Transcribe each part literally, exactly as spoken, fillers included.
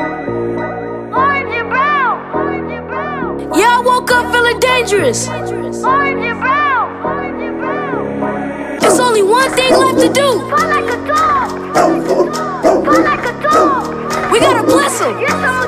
Yeah, I woke up feeling dangerous. There's only one thing left to do. We gotta bless him.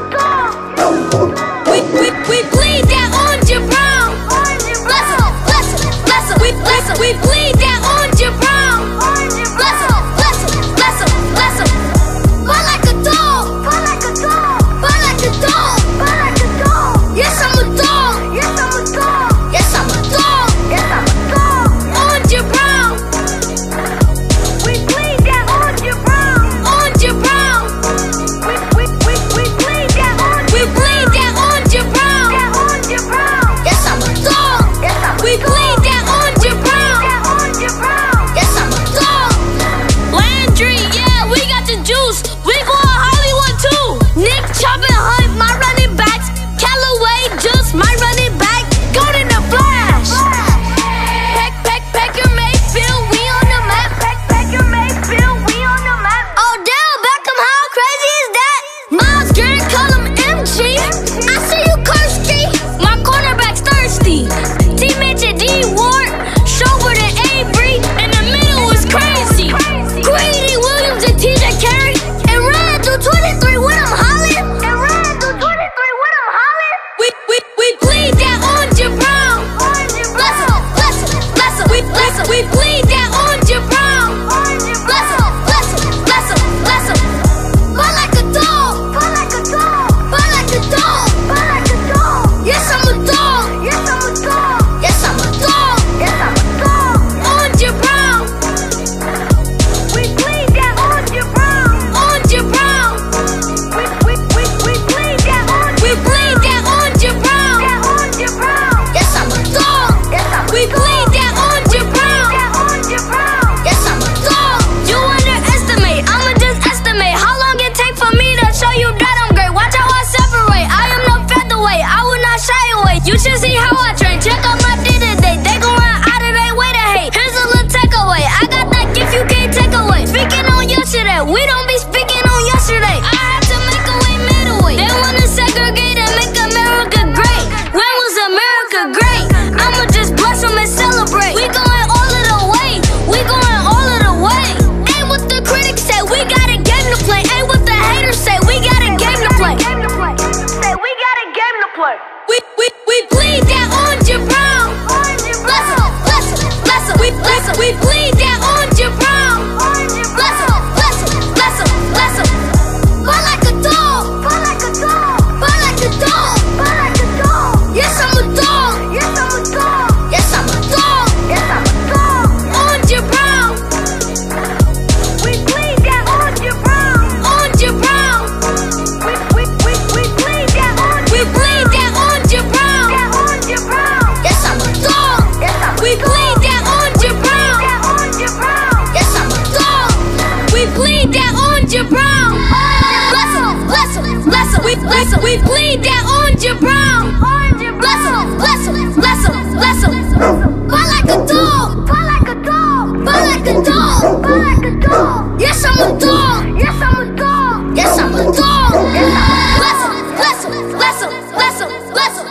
We, we, we bleed that orange and brown. Bless him, bless him, bless him. We, bless him. We bleed that orange and brown. Bless him, bless him, bless him, bless him. Fall like a dog. Fall like a dog. Fall like a dog. Fall like a dog. Yes, I'm a dog. Yes, I'm a dog. Yes, I'm a dog. Yes, I'm a dog. Orange and brown. We bleed that orange and brown. Orange and brown. We, we, we, we bleed that orange. We bleed that orange and brown. That orange and brown. Yes, I'm a dog. Yes, I'm a we dog. Bleed that orange and brown. That orange and brown. Yes, I'm a dog. Landry, yeah, we got the juice. We going Hollywood too. Nick chopping Hunt, my running backs. Callaway Juice, my running back. Golden the Flash. Pack, pack, pack your Mayfield, we on the map. Pack, pack your Mayfield, we on the map. Oh damn, Beckham, how crazy is that? Miles Garrett, call him M G. I see you, Kirsty. My cornerback's thirsty. Teammates at D Ward, Schobert and Avery. In the middle was crazy. Greedy Williams and T J Carey. And ran through twenty-three when I'm hollering. And ran through twenty-three when I'm hollering. We, we, we bleed that orange and brown. Bless him, bless him, bless him. We, bless him. We bleed that orange and brown. Bless him, bless him, bless him, bless him. Fall like a dog. Fall like a dog. Fall like a dog. Fall like a dog. Yes, I'm a dog. Yes, I'm a dog. Yes, I'm a dog. Yes, I'm a dog. Orange and brown. We bleed that orange and brown. Orange and brown. We, we, we, we bleed that orange. We bleed that orange and brown. That orange and brown. Yes, I'm a dog. Yes, I'm a we dog. Bleed that orange and brown. That orange and brown. Yes, I'm a dog. You underestimate. I'ma just estimate how long it take for me to show you that I'm great. Watch how I separate. I am no featherweight. I will not shy away. You should see how I train. Check out my day to day. They gon' run out of their way to hate. Here's a little takeaway. I got that gift you can't take away. Speaking on yesterday, we don't be speaking on yesterday. I had to make a way middleweight. They wanna segregate and make America great. When was America great? I'ma just bless them and celebrate. We going all of the way. We going all of the way. Ain't what the critics say. We got a game to play. Ain't what the haters say. We got a game to play. Say we got a game to play. We we we bleed that orange and brown. Bless him, bless him, bless him. We bless him. We bleed that orange and brown. Bless him, bless him, bless him, bless him. Fall like a dog. Fall like a dog. Fall like a dog. Fall like a dog. Yes, I'm a dog. Yes, I'm a dog. Yes, I'm a dog. Yes, I'm a dog. Orange and brown. We bleed that orange and brown. Orange and brown. We we we we bleed that orange. We bleed that orange and brown. That orange and brown. Yes, I'm a dog. Yes, I'm a we dog. Bleed that orange and brown. That orange and brown. Yes, I'm a dog. We bleed that orange and brown. Bless him, bless him, bless him. We bless him. We bleed that orange and brown. Bless him, bless him, bless him, bless him. Fall like a dog. Fall like a dog. Fall like a dog. Fall like a dog. Yes, I'm a dog. Yes, I'm a dog. Yes, I'm a dog. Yes, I'm a bless him, bless him, bless him, bless him, bless him.